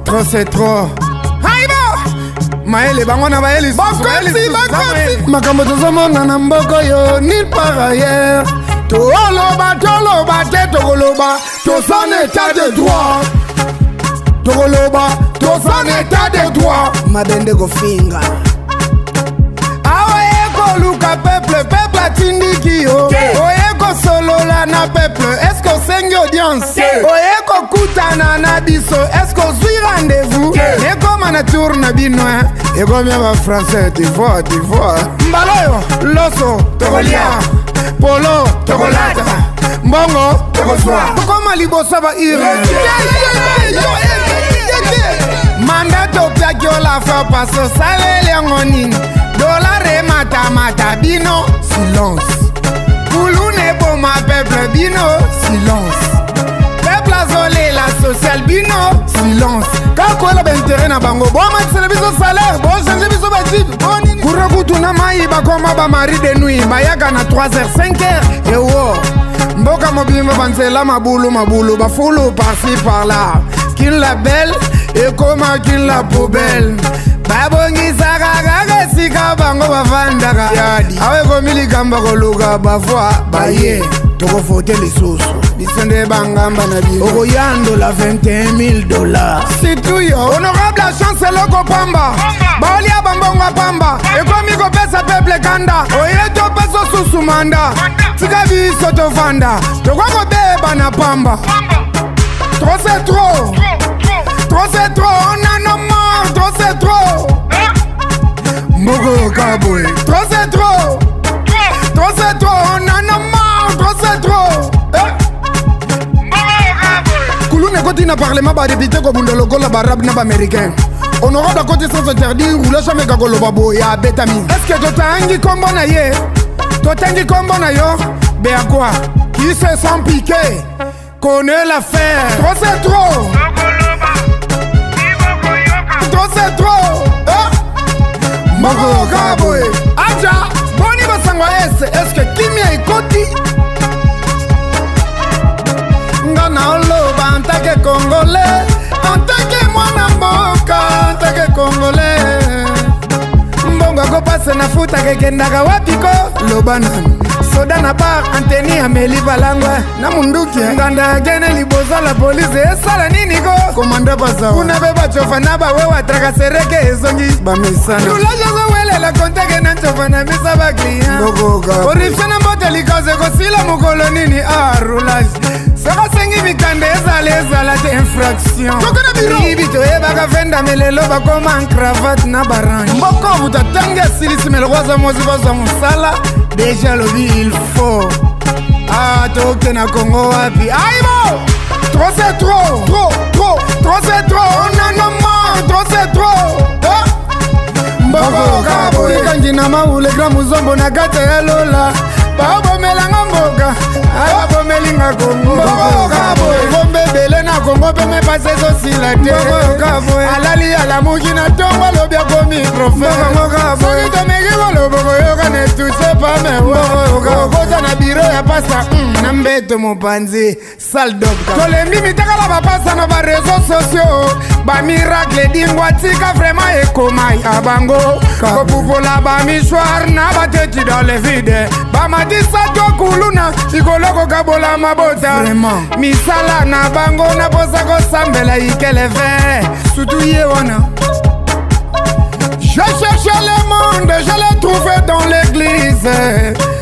trop c'est trop. Maël bangona baeli bakonsi makambo tozomona na mboko yo nulle part ailleurs. Toloba te tokoloba toza na état de droit. Tokoloba toza na état de droit. Mabende kofinga aoye koluka peuple atindiki yo. Oye kosolola na peuple est-ce que osengi audience? Oye kokutana na biso est-ce que ozwi rendez-vous? Ekoma na tour na bino ekomia bafrançais tivoa mbaloyo loso tokolia polo tokolata mbongo tokozwa tokoma liboso baire manda topiaki olafa paso saleli yango nini dolare matamata bino silence kulune boma peuple bino silence peuple azolela social bino silence kakoela baintere na bango bomatisela biso salaire bochange biso bajibe bonini kurakutuna mai bakoma bamari de nuit bayaka na 3h 5h ewo mboka mobimba banzela mabulu bafulu par-ci par-là kin la belle ekoma kin la poubelle babongisaka kaka esika bango bavandaka awekomi likamba koluka bafwa baye tokofote lisusu biso nde bangamba na bino okoyandola $21,000 situ yo honorable chance eloko pamba baolia bambongo pamba ekomi kopesa peuple kanda oye topesa susu manda tika biso tovanda tokokobeba na pamba trop c'est trop on en a marre trop c'est trop mboko kaboy trop c'est trop on en a marre trop c'est trop kulune koti na parlement badepite kobunda lokola barabe na baaméricain honorable akoti sans interdit roula jamais kakoloba boya betami est-ce que totangi kombo na ye totangi kombo na yo bea quoi qui se sent piqué connaît l'affaire trop c'est trop c'est trop mboko kaboy aja boni basangwa est-ce que kimia ekoti nga na oloba antake congolais antake mwana mboka antake congolais mbongo akopase na futa kekendaka wapiko loba nani soda na bar anteni ameli balangwa na munduki nganda agene liboza la police esala nini ko komanda baza kuna beba chofa na bawe watraka sereke ezongi bamisana lulaja welela konteke na chofa na misa ba client ngogoga orifena mbote likaze ko sila mukolo nini rulage saka sengi mikande ezala te infraction tokana biro ibito ebaka venda melelo bakoma en cravate na barange mboko mutatanga silisi melwaza mozi baza musala déjà lobi il faut toke na Congo wapi aibo trop c'est trop c'est trop on en a marre trop c'est trop mboko kaboy kangi na maule gramu zombo na gata ya lola babomelanga mboka babomelinga Congo mboko kaboy bombe bele na Congo pe me passe sosila te mboko kaboy alali alamuki na tongo lobi akomi professeur mboko kaboy soki tomeki koloboko yoka ne touche pas me okota na biro ya pasa na mbeto mopanzi sale docteur tolembi mitakala bapasa na bareseau sociaux bamiracle dingwa tika vraiment ekomai abango kopupola bamishware na bateti dans le vide bamatisa tokuluna ikoloko kabola mabota misala na bango na posa kosambela ikele ve sutu ye wana. Je cherchais le monde, je l'ai trouvé dans l'église.